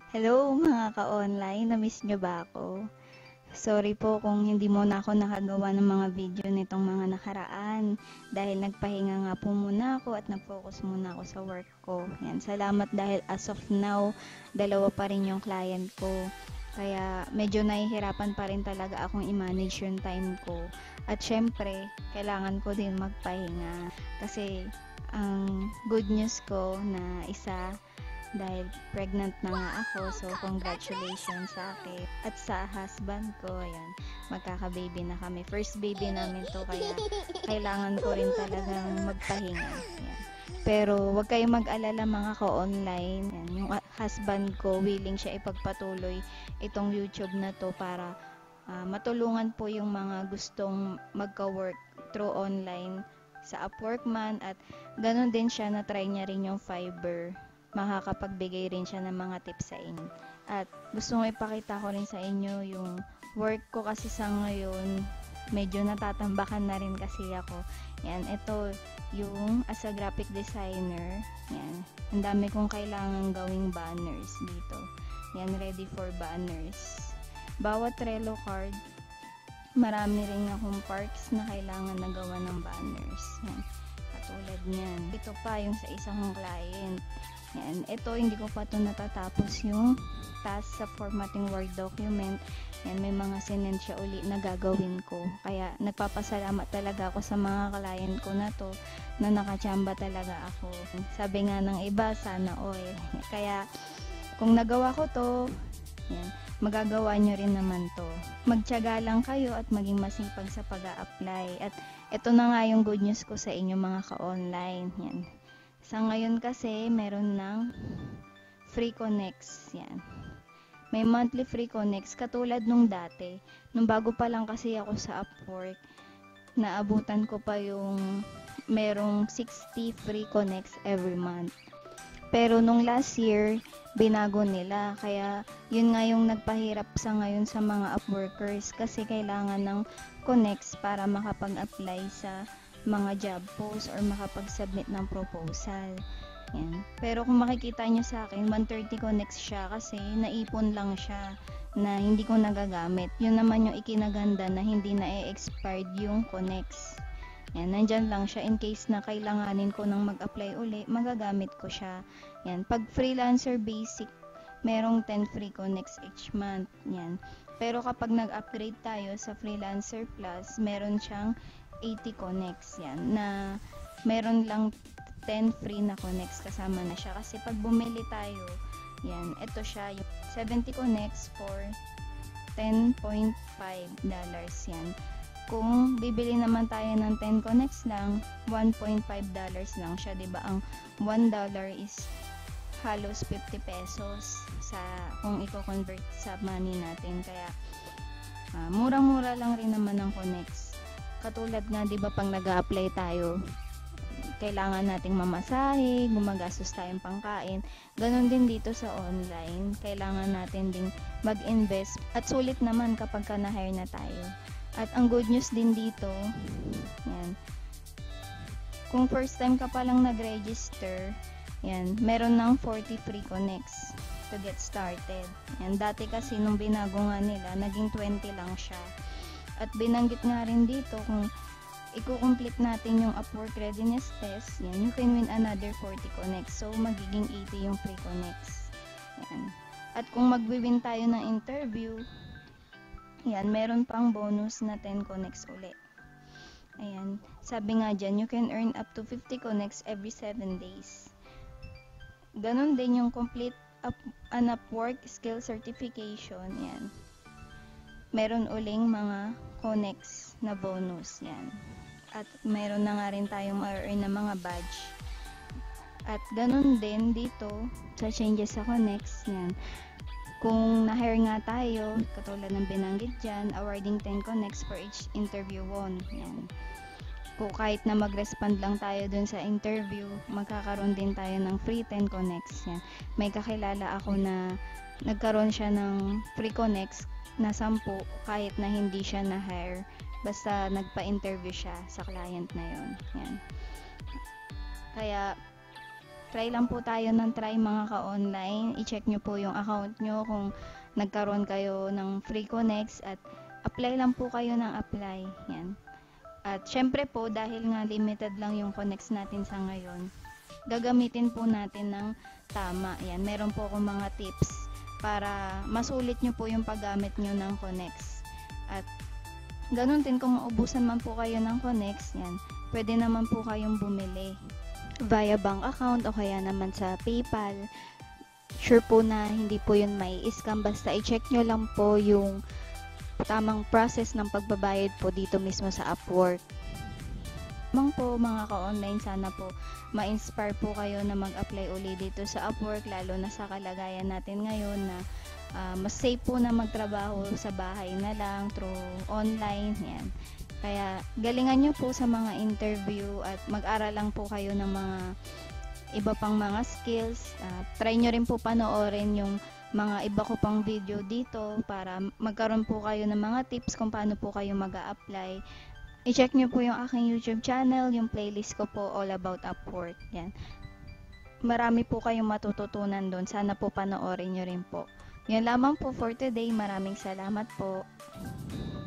Hello mga ka-online, na-miss nyo ba ako? Sorry po kung hindi mo na ako nakagawa ng mga video nitong mga nakaraan dahil nagpahinga nga po muna ako at nag-focus muna ako sa work ko. Yan, salamat dahil as of now, dalawa pa rin yung client ko. Kaya medyo nahihirapan pa rin talaga akong i-manage yung time ko. At syempre, kailangan ko din magpahinga kasi ang good news ko na isa dahil pregnant na nga ako, so congratulations sa akin at sa husband ko. Ayan, magkaka-baby na kami, first baby namin to, kaya kailangan ko rin talagang magpahinga. Ayan. Pero wag kayong mag-alala mga ka-online. Ayan, yung husband ko willing siya ipagpatuloy itong YouTube na to para matulungan po yung mga gustong magka-work through online sa Upwork man, at ganun din siya na try niya rin yung Fiverr. Makakapagbigay rin siya ng mga tips sa inyo. At gusto ko ipakita ko rin sa inyo yung work ko kasi sa ngayon, medyo natatambakan na rin kasi ako. Yan, ito yung as a graphic designer. Yan, ang dami kong kailangan gawing banners dito. Yan, ready for banners. Bawat Trello card, marami rin akong parts na kailangan na gawa ng banners. Yan, katulad niyan. Ito pa yung sa isang client. Yan, ito hindi ko pa ito natatapos yung task sa formatting Word document. Yan, may mga sinend siya uli na gagawin ko. Kaya nagpapasalamat talaga ako sa mga client ko na to na nakachamba talaga ako. Sabi nga ng iba, sana all. Kaya kung nagawa ko to, yan, magagawa nyo rin naman to. Magtiyaga lang kayo at maging masipag sa pag-a-apply. At ito na nga yung good news ko sa inyo mga ka-online. Yan. Sa ngayon kasi, meron ng free connects. Yan. May monthly free connects. Katulad nung dati. Nung bago pa lang kasi ako sa Upwork, naabutan ko pa yung merong 60 free connects every month. Pero nung last year, binago nila. Kaya yun nga yung nagpahirap sa ngayon sa mga Upworkers kasi kailangan ng connects para makapag-apply sa mga job posts or makapag-submit ng proposal. Yan. Pero kung makikita nyo sa akin, 130 connects siya kasi naipon lang siya na hindi ko nagagamit. Yun naman yung ikinaganda na hindi na expired yung connects. Yan, nandyan lang siya in case na kailanganin ko nang mag-apply uli, magagamit ko siya. Yan, pag freelancer basic, merong 10 free connects each month. Yan. Pero kapag nag-upgrade tayo sa freelancer plus, meron siyang 80 connects. Yan, na meron lang 10 free na connects kasama na siya. Kasi pag bumili tayo, yan, ito siya, yung 70 connects for $10.5. Yan. Kung bibili naman tayo ng 10 connects lang, $1.5 lang siya, 'di ba? Ang $1 is halos 50 pesos sa kung i-convert sa money natin. Kaya murang-mura lang rin naman ng connects. Katulad nga, 'di ba, pag nag-a-apply tayo, kailangan nating mamasahe, gumagastos tayong pangkain. Ganon din dito sa online, kailangan natin ding mag-invest at sulit naman kapag na-hire na tayo. At ang good news din dito, yan, kung first time ka pa lang nag-register, yan, meron ng 40 free connects to get started. Yan, dati kasi nung binago nga nila, naging 20 lang siya. At binanggit nga rin dito, kung i-complete natin yung Upwork readiness test, yan, you can win another 40 connects. So, magiging 80 yung free connects. Yan. At kung mag-win tayo ng interview, yan, meron pang bonus na 10 connects uli. Ayan, sabi nga dyan, you can earn up to 50 connects every 7 days. Ganon din yung complete an Upwork skill certification. Yan. Meron uling mga connects na bonus. Yan. At meron na nga rin tayong ma-earn na mga badge. At ganon din dito sa changes sa connects. Yan. Kung na-hire nga tayo, katulad ng binanggit dyan, awarding 10 connects for each interview won. Yan. Kung kahit na mag-respond lang tayo dun sa interview, magkakaroon din tayo ng free 10 connects. Yan. May kakilala ako na nagkaroon siya ng free connects na 10 kahit na hindi siya na-hire. Basta nagpa-interview siya sa client na yon. Yan. Kaya Try lang po tayo ng try mga ka-online. I-check nyo po yung account nyo kung nagkaroon kayo ng free connects at apply lang po kayo ng apply. Yan. At syempre po, dahil nga limited lang yung connects natin sa ngayon, gagamitin po natin ng tama. Yan. Meron po akong mga tips para masulit nyo po yung paggamit nyo ng connects. At ganun din kung maubusan man po kayo ng connects, yan, pwede naman po kayong bumili via bank account o kaya naman sa PayPal. Sure po na hindi po yun may scam, basta i-check nyo lang po yung tamang process ng pagbabayad po dito mismo sa Upwork. Lamang po mga ka-online, sana po ma-inspire po kayo na mag-apply uli dito sa Upwork, lalo na sa kalagayan natin ngayon na mas safe po na magtrabaho sa bahay na lang through online. Yan. Kaya galingan nyo po sa mga interview at mag-aral lang po kayo ng mga iba pang mga skills. Try nyo rin po panoorin yung mga iba ko pang video dito para magkaroon po kayo ng mga tips kung paano po kayo mag-a-apply. I-check nyo po yung aking YouTube channel, yung playlist ko po all about Upwork. Yan. Marami po kayong matututunan doon. Sana po panoorin nyo rin po. Yun lamang po for today. Maraming salamat po.